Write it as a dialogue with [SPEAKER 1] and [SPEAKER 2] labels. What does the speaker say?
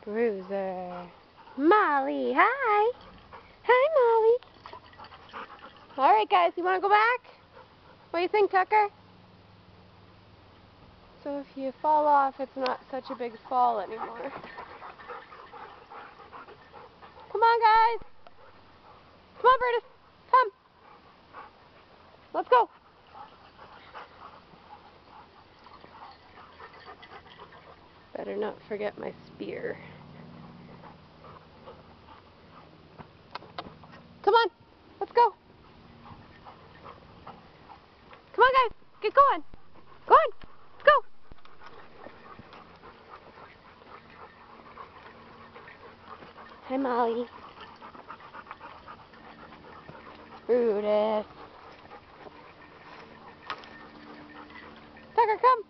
[SPEAKER 1] Bruiser. Molly, hi. Hi, Molly. All right, guys, you want to go back? What do you think, Tucker? So if you fall off, it's not such a big fall anymore. Come on, guys. Come on, Brutus. Come. Let's go. Better not forget my spear. Come on. Let's go. Come on, guys. Get going. Go on. Let's go. Hi, Molly. Brutus. Tucker, come.